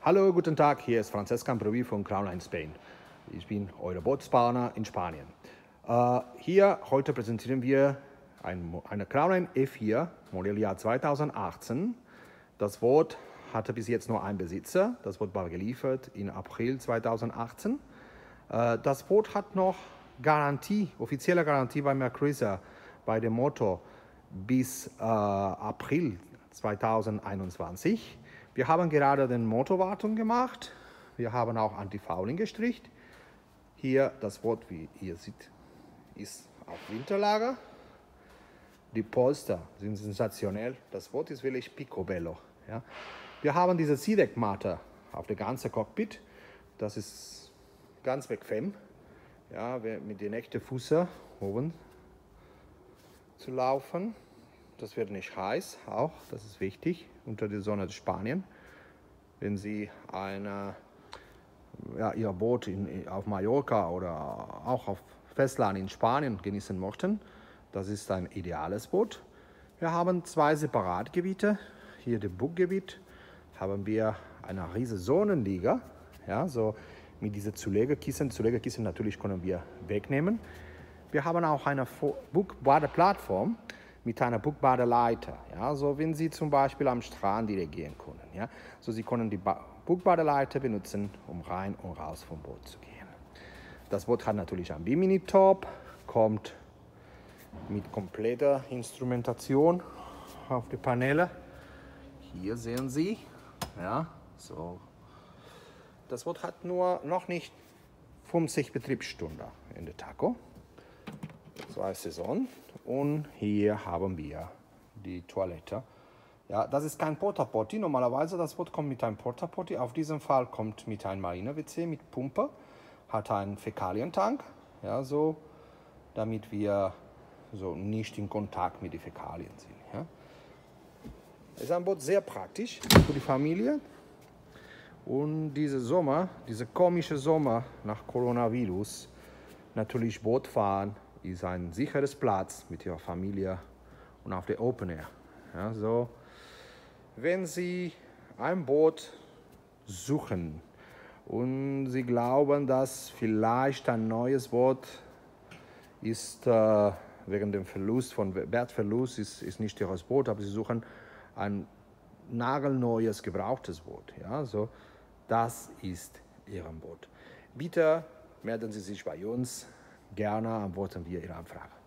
Hallo, guten Tag, hier ist Francesca Ambrovi von Crown Line Spain. Ich bin euer Bootspartner in Spanien. Hier heute präsentieren wir eine Crown Line E4, Modelljahr 2018. Das Boot hatte bis jetzt nur einen Besitzer. Das Boot war geliefert im April 2018. Das Boot hat noch Garantie, offizielle Garantie bei Mercruiser, bei dem Motor bis April 2021. Wir haben gerade den Motorwartung gemacht. Wir haben auch Anti-Fouling gestrichen. Hier das Boot, wie ihr seht, ist auf Winterlager. Die Polster sind sensationell. Das Boot ist wirklich picobello. Ja. Wir haben diese SeaDek-Matte auf der ganzen Cockpit. Das ist ganz bequem. Ja, mit den echten Füßen oben zu laufen. Das wird nicht heiß, auch, das ist wichtig, unter der Sonne Spanien. Wenn Sie Ihr Boot auf Mallorca oder auch auf Festland in Spanien genießen möchten, das ist ein ideales Boot. Wir haben zwei Separatgebiete. Hier im Buggebiet haben wir eine riesige Sonnenliege, ja, so mit diesen Zulegekissen. Zulegekissen natürlich können wir wegnehmen. Wir haben auch eine Bugbadeplattform mit einer Bugbadeleiter. Ja, so wenn Sie zum Beispiel am Strand dirigieren können. Ja, so Sie können die Bugbadeleiter benutzen, um rein und raus vom Boot zu gehen. Das Boot hat natürlich ein Bimini-Top, kommt mit kompletter Instrumentation auf die Paneele. Hier sehen Sie, ja, so. Das Boot hat noch nicht 50 Betriebsstunden in der Taco. 2 Saison. Und hier haben wir die Toilette. Ja, das ist kein Porta-Potty. Normalerweise das Boot kommt mit einem Porta-Potty. Auf diesem Fall kommt mit einem Marine-WC mit Pumpe. Hat einen Fäkalientank. Ja, so, damit wir so nicht in Kontakt mit den Fäkalien sind. Ja. Ist ein Boot sehr praktisch für die Familie. Und diese komische Sommer nach Coronavirus, natürlich Bootfahren ist ein sicheres Platz mit Ihrer Familie und auf der Open Air. Ja, so, wenn Sie ein Boot suchen und Sie glauben, dass vielleicht ein neues Boot ist, wegen dem Wertverlust ist nicht Ihres Boot, aber Sie suchen ein nagelneues, gebrauchtes Boot. Ja, so, das ist Ihr Boot. Bitte melden Sie sich bei uns. Gerne antworten wir Ihre Anfrage.